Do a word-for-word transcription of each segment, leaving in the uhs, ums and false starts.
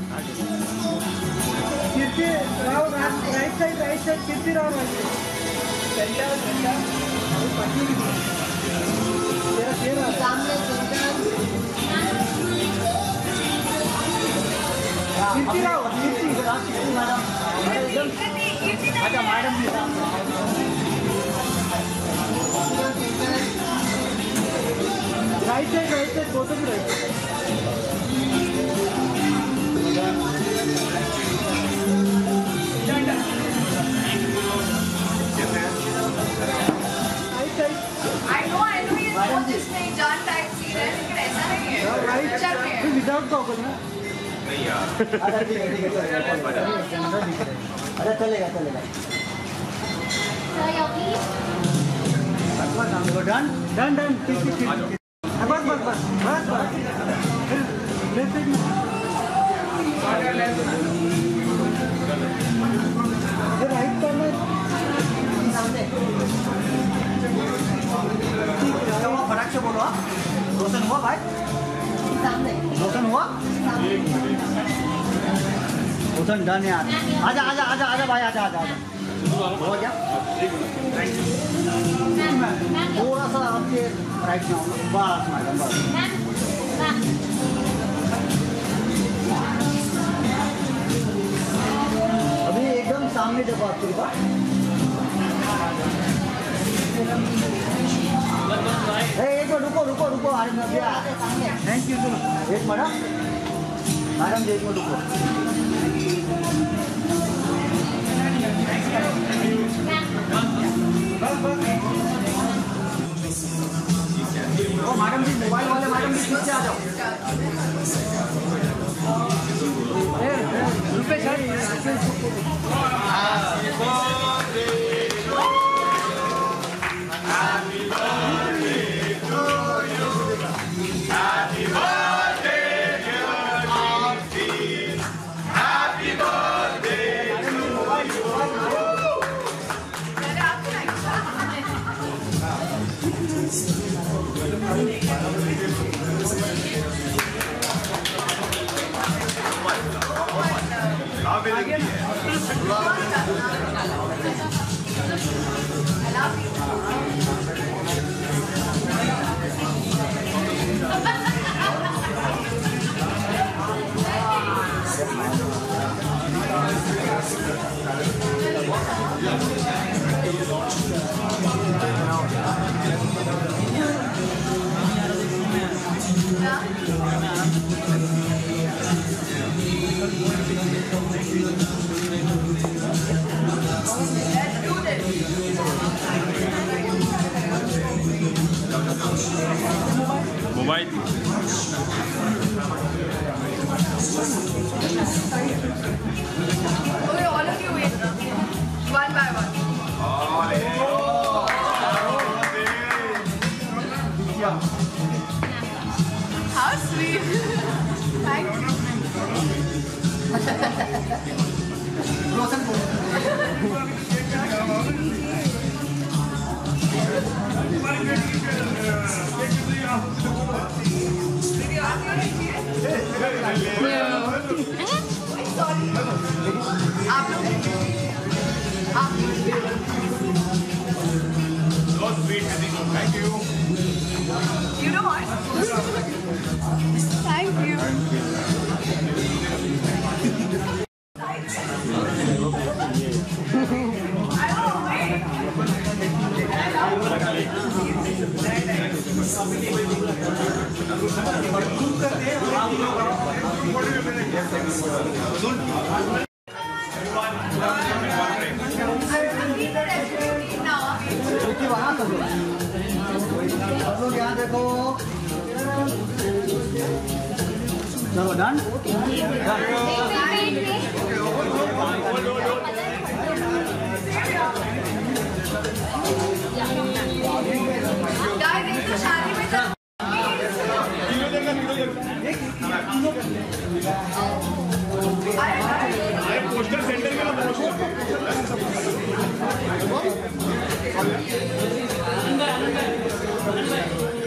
Kirti, Rao, right side, right side, Kirti, Rao, right side. Center, center. तेरा तेरा सामने center. Kirti, Rao, Kirti, Kirti, madam. अच्छा, madam भी सामने. Right side, right side, both of you right side. I know, I know ये बहुत इसमें जान टाइप सीन है, लेकिन ऐसा नहीं है। पिक्चर में है। Without goggle ना? नहीं यार। अच्छा ठीक है ठीक है अच्छा चलेगा चलेगा। Done done done ठीक ठीक ठीक। बस बस बस बस बस। लेफ्ट साइड में। ये राइट करना सामने। क्या फटाक से बोलो आप रोशन हुआ भाई सामने रोशन हुआ रोशन डन यार आजा आजा आजा आजा भाई आजा आजा आजा हो गया थोड़ा सा आपके राइट में आओ बस मैडम बस अभी एकदम सामने देखो आपके पास एक बार रुको रुको रुको थैंक यू एक मैडम मैडम एक मिनट रुको ओ मैडम जी मोबाइल वाले मैडम जी पीछे आ जाओ रुपए sir mobile Okay, all of you wait. One by one. How sweet. Thank you. आप लोग आप thank you You know what? Thank you. I don't wait. यहाँ देखो चलो डन Guys, एक तो शादी में चल पोस्टर सेंटर में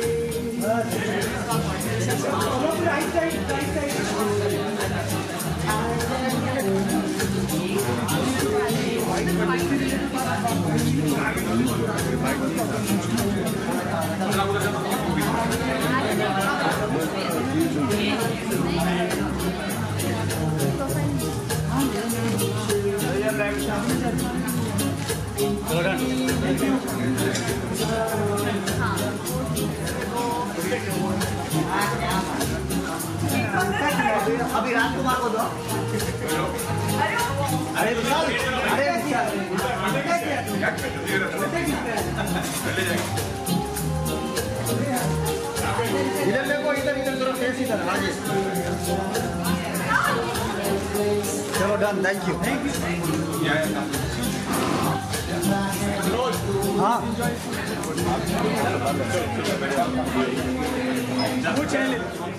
राइट साइड राइट साइड अभी राजकुमार को दो। अरे अरे विशाल, अरे विशाल, क्या किया तुमने? इधर देखो, इधर इधर करो, फेस इधर। हाँ जी, चलो डन, थैंक यू। हाँ कुछ है